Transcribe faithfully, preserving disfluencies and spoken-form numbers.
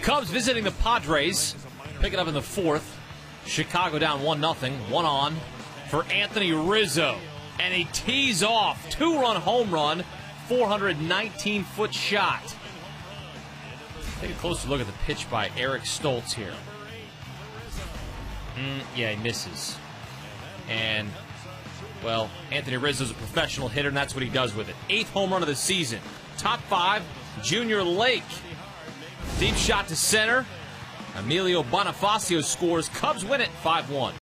Cubs visiting the Padres. Pick it up in the fourth. Chicago down one nothing. One on for Anthony Rizzo. And he tees off. Two-run home run. four hundred nineteen foot shot. Take a closer look at the pitch by Eric Stoltz here. Mm, yeah, he misses. And, well, Anthony Rizzo's a professional hitter, and that's what he does with it. Eighth home run of the season. Top five, Junior Lake. Deep shot to center. Emilio Bonifacio scores. Cubs win it five one.